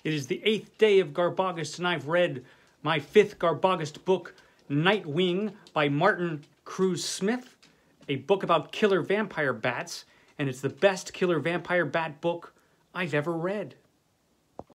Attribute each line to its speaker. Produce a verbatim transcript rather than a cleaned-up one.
Speaker 1: It is the eighth day of Garbaugust, and I've read my fifth Garbaugust book, Nightwing, by Martin Cruz Smith, a book about killer vampire bats, and it's the best killer vampire bat book I've ever read.